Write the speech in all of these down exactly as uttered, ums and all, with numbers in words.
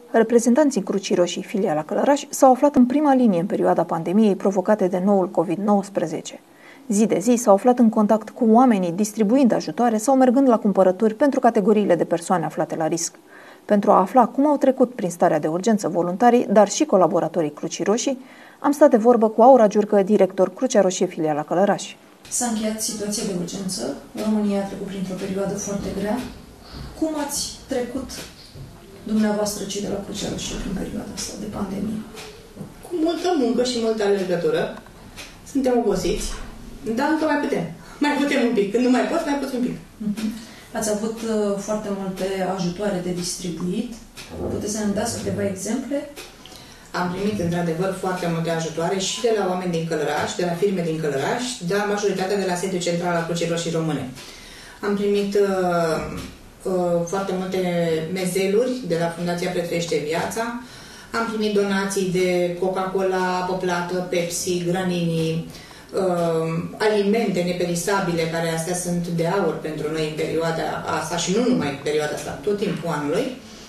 Reprezentanții Crucii Roșii, filiala Călăraș, s-au aflat în prima linie în perioada pandemiei provocate de noul covid nouăsprezece. Zi de zi s-au aflat în contact cu oamenii, distribuind ajutoare sau mergând la cumpărături pentru categoriile de persoane aflate la risc. Pentru a afla cum au trecut prin starea de urgență voluntarii, dar și colaboratorii Crucii Roșii, am stat de vorbă cu Aura Giurcă, director Crucea Roșie, filiala Călăraș. S-a încheiat situația de urgență. România a trecut printr-o perioadă foarte grea. Cum ați trecut dumneavoastră, cei de la Crucea Roșie, prin perioada asta de pandemie? Cu multă muncă și multă alergătură. Suntem obosiți, dar încă mai putem. Mai putem un pic. Când nu mai poți, mai poți un pic. Uh-huh. Ați avut uh, foarte multe ajutoare de distribuit. Puteți să ne dați câteva exemple? Am primit, într-adevăr, foarte multe ajutoare și de la oameni din Călăraș, de la firme din Călăraș, dar majoritatea de la sediul central al Crucii Roșii Române. Am primit uh, uh, foarte multe mezeluri de la Fundația Prețuiește Viața. Am primit donații de Coca-Cola, apă plată, Pepsi, Granini, uh, alimente neperisabile, care astea sunt de aur pentru noi în perioada asta și nu numai în perioada asta, tot timpul anului.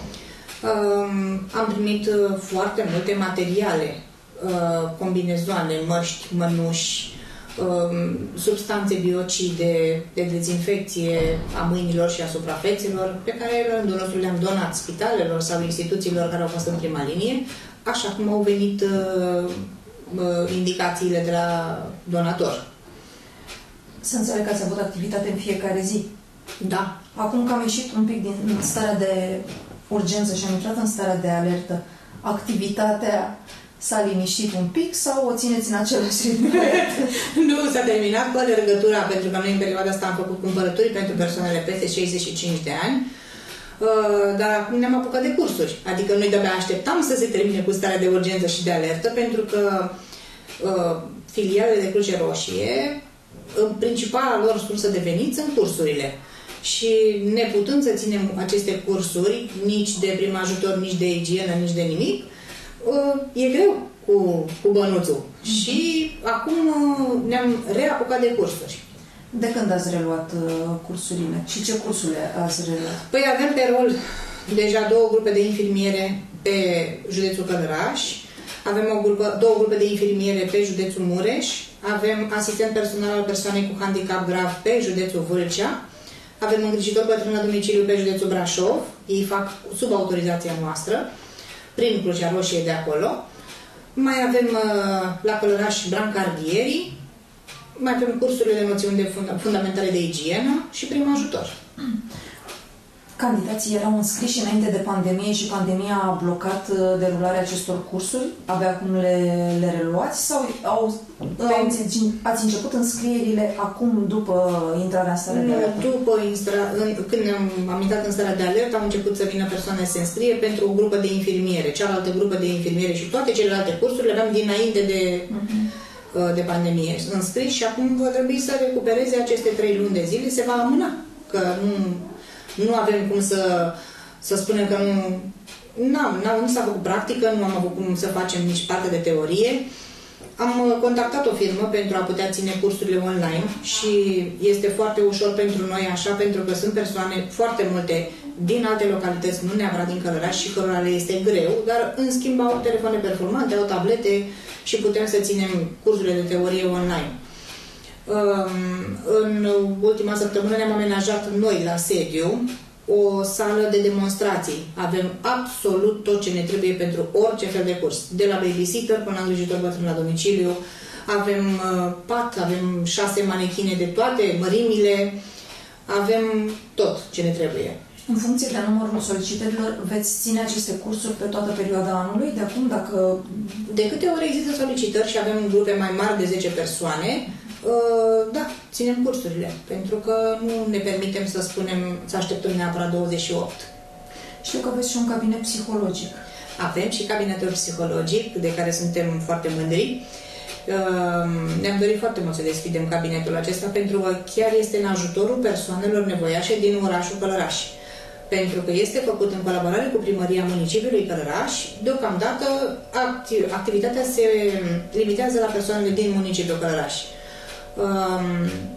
Uh, am primit uh, foarte multe materiale, uh, combinezoane, măști, mănuși, uh, substanțe biocide de dezinfecție a mâinilor și a suprafețelor, pe care la rândul nostru le-am donat spitalelor sau instituțiilor care au fost în prima linie, așa cum au venit uh, uh, indicațiile de la donator. Să înțeleg că ați avut activitate în fiecare zi. Da. Acum că am ieșit un pic din starea de urgență și am intrat în starea de alertă, activitatea s-a liniștit un pic sau o țineți în același ritm? Nu, s-a terminat cu alergătura, pentru că noi în perioada asta am făcut cumpărături pentru persoanele peste șaizeci și cinci de ani, dar acum ne-am apucat de cursuri. Adică noi de-abia așteptam să se termine cu starea de urgență și de alertă, pentru că filialele de Cruce Roșie, în principala lor sursă de venit sunt cursurile. Și neputând să ținem aceste cursuri, nici de prim ajutor, nici de igienă, nici de nimic, e greu cu, cu bănuțul. Mm-hmm. Și acum ne-am reapucat de cursuri. De când ați reluat cursurile? Și ce cursuri ați reluat? Păi avem pe rol deja două grupe de infirmiere pe județul Călăraș, avem o grupă, două grupe de infirmiere pe județul Mureș, avem asistent personal al persoanei cu handicap grav pe județul Vâlcea, avem îngrijitor bătrân la domiciliu pe județul Brașov, ei fac sub autorizația noastră, prin Crucea Roșie de acolo. Mai avem la Călăraș brancardierii, mai avem cursurile de noțiuni de funda fundamentale de igienă și prim ajutor. Candidații erau înscriși înainte de pandemie și pandemia a blocat derularea acestor cursuri? Abia acum le, le reluați? Sau au, au, ați început înscrierile acum după intrarea în starea de alertă? După instra, când am, am intrat în starea de alertă, au început să vină persoane să se înscrie pentru o grupă de infirmiere, cealaltă grupă de infirmiere și toate celelalte cursuri le aveam dinainte de, uh-huh. de pandemie înscris și acum va trebui să recupereze aceste trei luni de zile, se va amâna, că nu... Nu avem cum să, să spunem că nu, n-am, n-am, nu s-a făcut practică, nu am avut cum să facem nici parte de teorie. Am contactat o firmă pentru a putea ține cursurile online și este foarte ușor pentru noi așa, pentru că sunt persoane foarte multe din alte localități, nu neapărat din Călăraș și cărora le este greu, dar în schimb au telefoane performante, au tablete și putem să ținem cursurile de teorie online. În ultima săptămână ne-am amenajat noi la sediu o sală de demonstrații. Avem absolut tot ce ne trebuie pentru orice fel de curs. De la babysitter până la îngrijitor bătrân la domiciliu. Avem pat, avem șase manechine de toate mărimile. Avem tot ce ne trebuie. În funcție de numărul solicitărilor, veți ține aceste cursuri pe toată perioada anului? De acum, dacă... De câte ori există solicitări și avem grupe mai mari de zece persoane, da, ținem cursurile, pentru că nu ne permitem să spunem, să așteptăm neapărat douăzeci și opt. Știu că aveți și un cabinet psihologic. Avem și cabinetul psihologic, de care suntem foarte mândri. Ne-am dorit foarte mult să deschidem cabinetul acesta, pentru că chiar este în ajutorul persoanelor nevoiașe din orașul Călăraș. Pentru că este făcut în colaborare cu Primăria Municipiului Călăraș. Deocamdată activitatea se limitează la persoanele din municipiul Călăraș.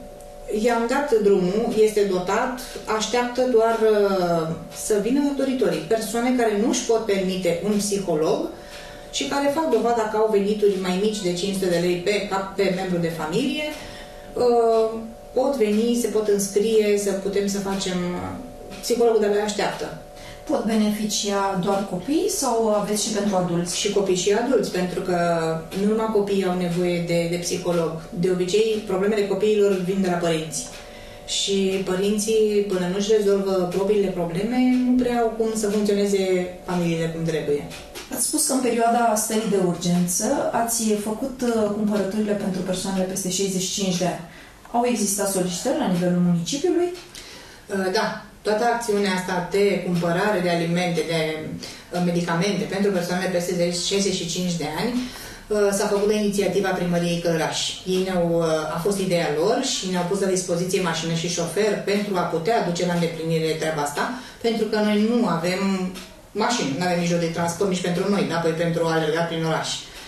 I-am dat drumul, este dotat, așteaptă doar uh, să vină doritorii, persoane care nu își pot permite un psiholog și care fac dovada că au venituri mai mici de cinci sute de lei pe, cap, pe membru de familie, uh, pot veni, se pot înscrie, să putem să facem, psihologul de la așteaptă. Pot beneficia doar copii sau aveți și pentru adulți? Și copii și adulți, pentru că nu numai copiii au nevoie de, de psiholog. De obicei, problemele copiilor vin de la părinți. Și părinții, până nu-și rezolvă propriile probleme, nu prea au cum să funcționeze familiile cum trebuie. Ați spus că în perioada stării de urgență ați făcut cumpărăturile pentru persoanele peste șaizeci și cinci de ani. Au existat solicitări la nivelul municipiului? Da. Toată acțiunea asta de cumpărare de alimente, de medicamente pentru persoanele peste șaizeci și cinci de ani s-a făcut de inițiativa Primăriei Călăraș. Ei ne-au, a fost ideea lor și ne-au pus la dispoziție mașină și șofer pentru a putea duce la îndeplinire treaba asta, pentru că noi nu avem mașini, nu avem mijloc de transport nici pentru noi, apoi pentru a alerga prin oraș.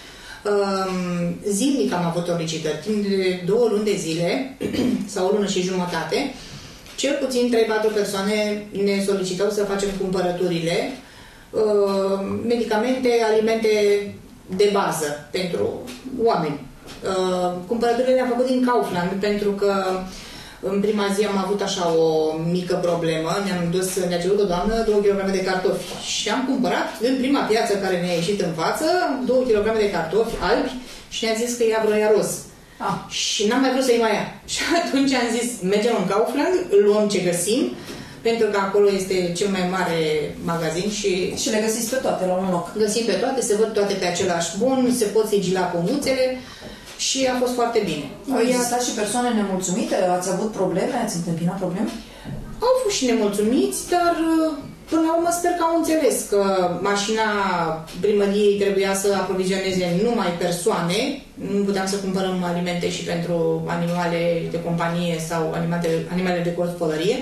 Zilnic am avut solicitări, timp de două luni de zile sau o lună și jumătate. Cel puțin trei patru persoane ne solicitau să facem cumpărăturile, uh, medicamente, alimente de bază pentru oameni. Uh, cumpărăturile le-am făcut din Kaufland pentru că în prima zi am avut așa o mică problemă. Ne-am dus, ne-a cerut o doamnă două kilograme de cartofi și am cumpărat în prima piață care ne-a ieșit în față două kilograme de cartofi albi și ne-a zis că ea vroia roz. Ah. Și n-am mai vrut să-i mai ia. Și atunci am zis, mergem în Kaufland, luăm ce găsim, pentru că acolo este cel mai mare magazin și... Și le găsiți pe toate la un loc. Găsim pe toate, se văd toate pe același bun, se pot sigila pomuțele și a fost foarte bine. Au existat și persoane nemulțumite? Ați avut probleme? Ați întâmpinat probleme? Au fost și nemulțumiți, dar până la urmă sper că au înțeles că mașina primăriei trebuia să aprovizioneze numai persoane, nu puteam să cumpărăm alimente și pentru animale de companie sau animale, animale de gospodărie,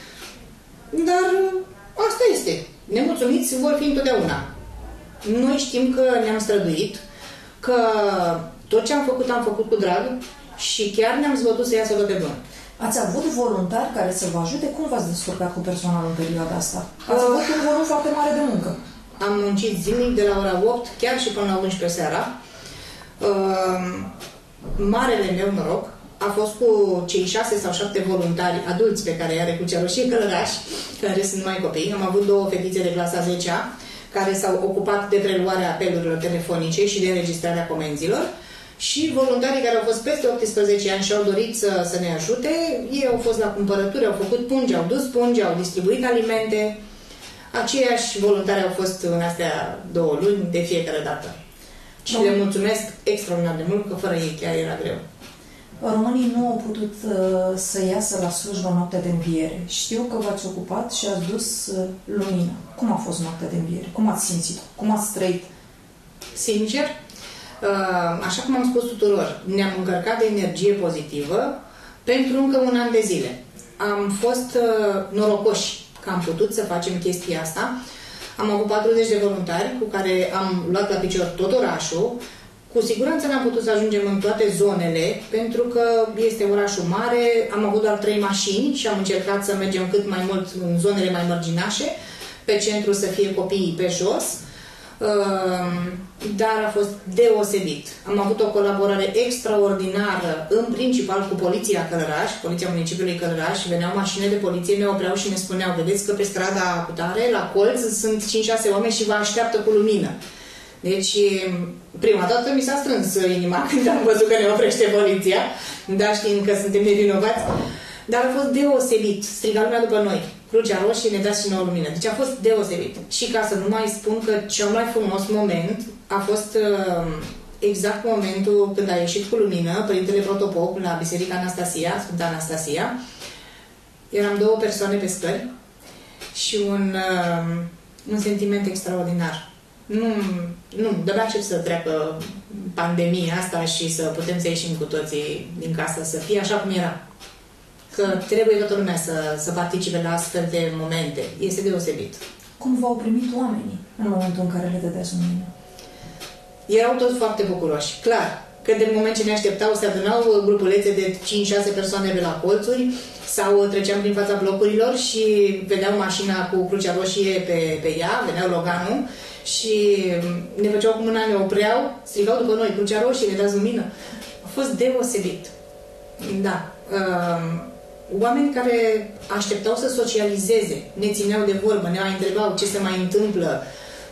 dar asta este. Nemulțumiți vor fi întotdeauna. Noi știm că ne-am străduit, că tot ce am făcut am făcut cu drag și chiar ne-am zbătut să iasă toate bune. Ați avut voluntari care să vă ajute? Cum v-ați descurcat cu personalul în perioada asta? Ați avut un volum foarte mare de muncă. Am muncit zilnic de la ora opt, chiar și până la unsprezece seara. Uh, marele meu noroc a fost cu cei șase sau șapte voluntari adulți pe care i-are Crucea Roșie Călăraș, care sunt mai copii. Am avut două fetițe de clasa zecea care s-au ocupat de preluarea apelurilor telefonice și de înregistrarea comenzilor. Și voluntarii care au fost peste optsprezece ani și au dorit să, să ne ajute, ei au fost la cumpărături, au făcut pungi, au dus pungi, au distribuit alimente. Aceiași voluntari au fost în astea două luni de fiecare dată. Și no. le mulțumesc extraordinar de mult, că fără ei chiar era greu. Românii nu au putut uh, să iasă la slujba noaptea de înviere. Știu că v-ați ocupat și ați dus uh, lumină. Cum a fost noaptea de înviere? Cum ați simțit? Cum ați trăit? Sincer, așa cum am spus tuturor, ne-am încărcat de energie pozitivă pentru încă un an de zile. Am fost norocoși că am putut să facem chestia asta. Am avut patruzeci de voluntari cu care am luat la picior tot orașul. Cu siguranță n-am putut să ajungem în toate zonele, pentru că este orașul mare, am avut doar trei mașini și am încercat să mergem cât mai mult în zonele mai mărginașe, pe centru să fie copiii pe jos. Dar a fost deosebit. Am avut o colaborare extraordinară, în principal cu Poliția Călăraș, Poliția Municipiului Călăraș. Veneau mașini de poliție, ne opreau și ne spuneau: vedeți că pe strada cutare, la colț, sunt cinci șase oameni și vă așteaptă cu lumină. Deci, prima dată mi s-a strâns inima când am văzut că ne oprește poliția, dar știind că suntem nevinovați. Dar a fost deosebit. Striga lumea după noi. Crucea Roșie, ne dați și nouă lumină. Deci a fost deosebit. Și ca să nu mai spun că cel mai frumos moment a fost uh, exact momentul când a ieșit cu lumină Părintele Protopop la Biserica Anastasia, Sfânta Anastasia. Eram două persoane pe scări și un, uh, un sentiment extraordinar. Nu, nu, de-abia aștept să treacă pandemia asta și să putem să ieșim cu toții din casă, să fie așa cum era. Că trebuie toată lumea să, să participe la astfel de momente. Este deosebit. Cum v-au primit oamenii în momentul în care le dădeați lumină? Erau toți foarte bucuroși, clar. că de moment ce ne așteptau se adunau grupulețe de cinci șase persoane pe la colțuri sau treceam prin fața blocurilor și vedeau mașina cu Crucea Roșie pe, pe ea, veneau Loganul și ne făceau cu mâna, ne opreau, strigau după noi, Crucea Roșie, ne dați lumină. A fost deosebit. Da. Oameni care așteptau să socializeze, ne țineau de vorbă, ne mai întrebau ce se mai întâmplă.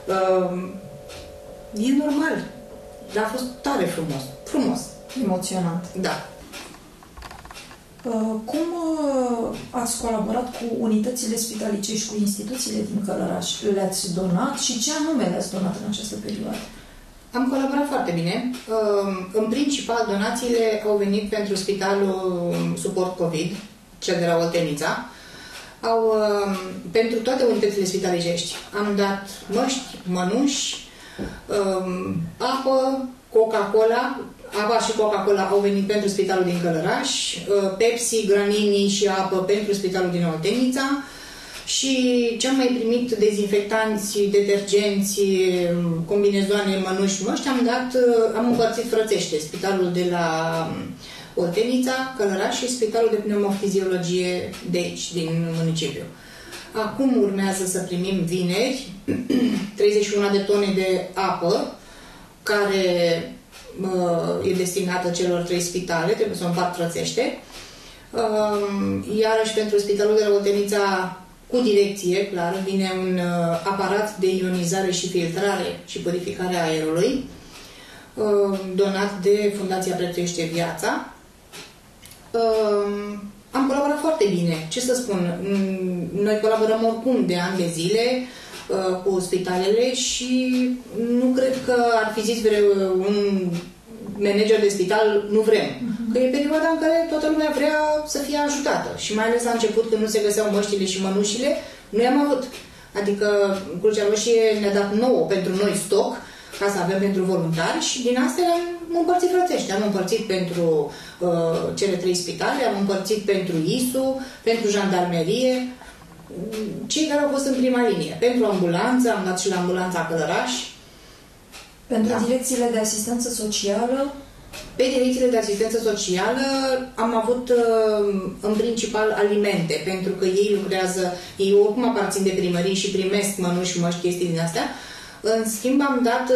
E normal. Dar a fost tare frumos. Frumos. Emoționant. Da. Cum ați colaborat cu unitățile spitalicești și cu instituțiile din Călăraș? Le-ați donat și ce anume le-ați donat în această perioadă? Am colaborat foarte bine. În principal, donațiile au venit pentru Spitalul Suport COVID, cel de la Oltenița. Au, pentru toate unitățile spitalicești. Am dat măști, mănuși, apă, Coca-Cola. Apa și Coca-Cola au venit pentru Spitalul din Călăraș, Pepsi, Granini și apă pentru Spitalul din Oltenița și ce am mai primit dezinfectanți, detergenți, combinezoane, mănuși, măști, am dat, am împărțit frățește Spitalul de la Oltenița, Călăraș și Spitalul de Pneumofiziologie de aici, din municipiu. Acum urmează să primim vineri treizeci și unu de tone de apă care e destinată celor trei spitale, trebuie să o împart frățește. Iarăși pentru Spitalul de la Oltenița, cu direcție, clar, vine un aparat de ionizare și filtrare și purificare a aerului, donat de Fundația Prețuiește Viața. Am colaborat foarte bine, ce să spun, noi colaborăm oricum de ani de zile cu spitalele și nu cred că ar fi zis vreo un manager de spital, nu vrem. Uh-huh. Că e perioada în care toată lumea vrea să fie ajutată. Și mai ales la început, când nu se găseau măștile și mănușile, noi am avut. Adică Crucea Roșie ne-a dat nouă pentru noi stoc, ca să avem pentru voluntari și din astea am împărțit frățește. Am împărțit pentru uh, cele trei spitale, am împărțit pentru I S U, pentru jandarmerie, cei care au fost în prima linie. Pentru ambulanță, am dat și la ambulanța Călăraș. Pentru da. direcțiile de asistență socială? Pe direcțiile de asistență socială am avut în principal alimente, pentru că ei lucrează, ei oricum aparțin de primării și primesc mănuși, măști, chestii din astea. În schimb am dat,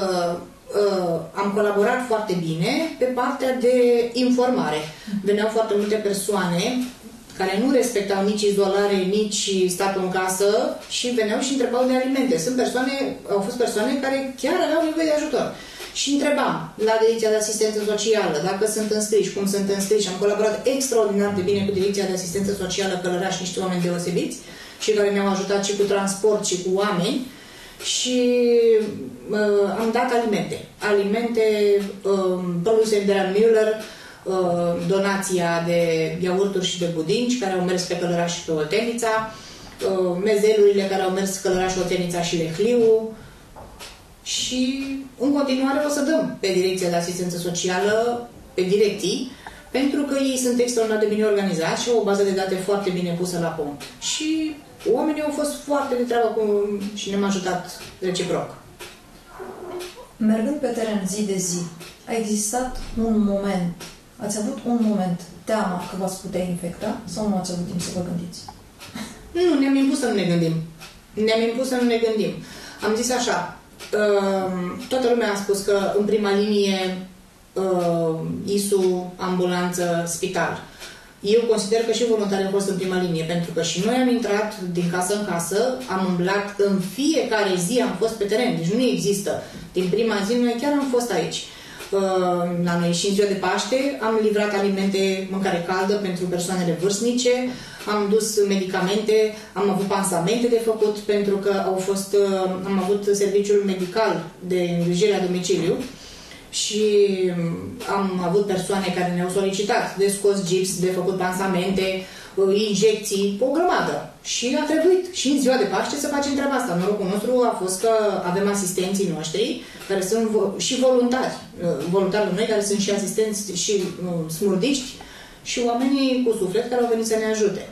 am colaborat foarte bine pe partea de informare. Veneau foarte multe persoane care nu respectau nici izolare, nici statul în casă și veneau și întrebau de alimente. Sunt persoane, au fost persoane care chiar aveau nevoie de ajutor. Și întrebam la Direcția de Asistență Socială dacă sunt înscriși, cum sunt înscriși. Am colaborat extraordinar de bine cu Direcția de Asistență Socială Călăraș, niște oameni deosebiți și care ne-au ajutat și cu transport și cu oameni. Și uh, am dat alimente. Alimente, uh, produse de la Müller, donația de iaurturi și de budinci care au mers pe Călăraș și pe Oltenița, mezelurile care au mers Călăraș, Oltenița și Lehliu și în continuare o să dăm pe Direcția de Asistență Socială, pe direcții, pentru că ei sunt extraordinar de bine organizați și au o bază de date foarte bine pusă la punct. Și oamenii au fost foarte de treabă cu... și ne-am ajutat reciproc. Mergând pe teren zi de zi, a existat un moment, ați avut un moment teama că v-ați putea infecta sau nu ați avut timp să vă gândiți? Nu, ne-am impus să nu ne gândim. Ne-am impus să nu ne gândim. Am zis așa, toată lumea a spus că în prima linie I S U, ambulanță, spital. Eu consider că și voluntarii au fost în prima linie, pentru că și noi am intrat din casă în casă, am umblat în fiecare zi, am fost pe teren, deci nu există. Din prima zi noi chiar am fost aici. La noi și în ziua de Paște am livrat alimente, mâncare caldă pentru persoanele vârstnice, am dus medicamente, am avut pansamente de făcut pentru că au fost, am avut serviciul medical de îngrijire la domiciliu și am avut persoane care ne-au solicitat de scos gips, de făcut pansamente, injecții, o grămadă. Și a trebuit și în ziua de Paște să facem treaba asta. Norocul nostru a fost că avem asistenții noștri care sunt și voluntari, voluntari noi care sunt și asistenți și smurdiști și oamenii cu suflet care au venit să ne ajute.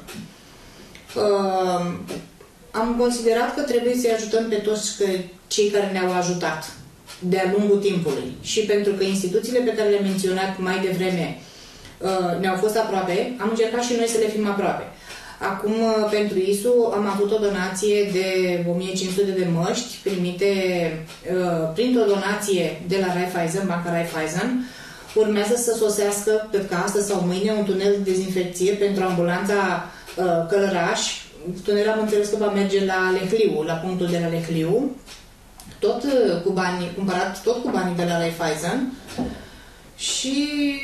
Am considerat că trebuie să-i ajutăm pe toți cei care ne-au ajutat. de-a lungul timpului și pentru că instituțiile pe care le-am menționat mai devreme ne-au fost aproape, am încercat și noi să le fim aproape. Acum, pentru I S U, am avut o donație de o mie cinci sute de măști primite uh, printr-o donație de la Raiffeisen, Banca Raiffeisen. Urmează să sosească, cred că astăzi sau mâine, un tunel de dezinfecție pentru ambulanța uh, Călăraș. Tunelul am înțeles că va merge la Lehliu, la punctul de la Lehliu, tot cu banii, cumpărat tot cu banii de la Raiffeisen și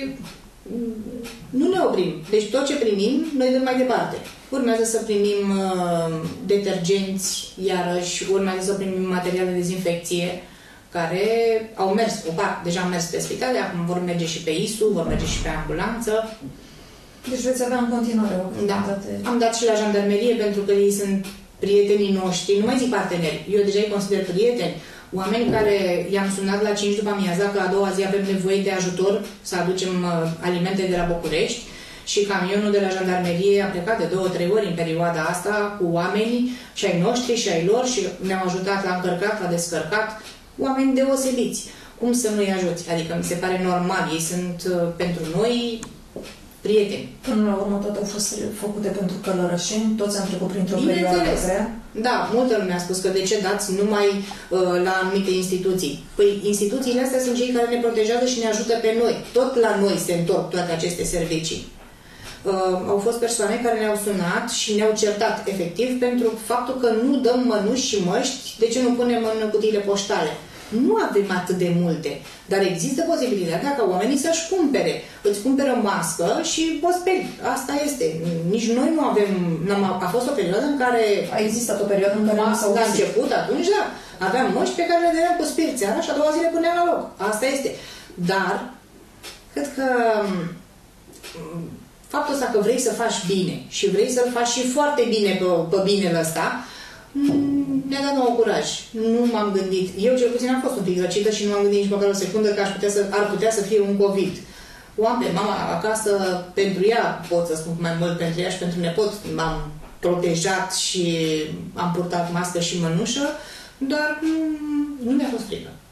nu ne oprim. Deci tot ce primim, noi dăm mai departe. Urmează să primim uh, detergenți, iarăși, urmează să primim materiale de dezinfecție, care au mers, o parte, deja au mers pe spitale, acum vor merge și pe I S U, vor merge și pe ambulanță. Deci veți avea în continuare o da. Am dat și la jandarmerie, pentru că ei sunt prietenii noștri, nu mai zic parteneri, eu deja îi consider prieteni, oameni care i-am sunat la cinci după amiaza că a doua zi avem nevoie de ajutor să aducem uh, alimente de la București și camionul de la jandarmerie a plecat de două, trei ori în perioada asta cu oamenii și ai noștri și ai lor și ne-au ajutat, l-a încărcat, l-a descărcat, oameni deosebiți. Cum să nu-i ajuți? Adică mi se pare normal, ei sunt uh, pentru noi prieteni. Până la urmă toate au fost făcute pentru călărășeni, toți am trecut printr-o perioadă grea. Da, multă lume a spus că de ce dați numai uh, la anumite instituții. Păi instituțiile astea sunt cei care ne protejează și ne ajută pe noi. Tot la noi se întorc toate aceste servicii. Uh, au fost persoane care ne-au sunat și ne-au certat efectiv pentru faptul că nu dăm mănuși și măști, de ce nu punem în cutiile poștale. Nu avem atât de multe, dar există posibilitatea ca oamenii să-și cumpere. Îți cumpere o mască și o speli. Asta este. Nici noi nu avem... A fost o perioadă în care... A existat o perioadă în care nu s-au la început, atunci, da. Aveam măști pe care le dădeam cu spirit seara și a doua zi le puneam la loc. Asta este. Dar, cred că faptul ăsta că vrei să faci bine și vrei să-l faci și foarte bine pe, pe binele ăsta, mi-a dat nouă curaj. Nu m-am gândit. Eu cel puțin am fost un pic răcită și nu m-am gândit nici măcar o secundă că aș putea să, ar putea să fie un COVID. O am pe mama acasă, pentru ea pot să spun mai mult, pentru ea și pentru nepot m-am protejat și am purtat mască și mănușă, dar nu mi-a fost frică.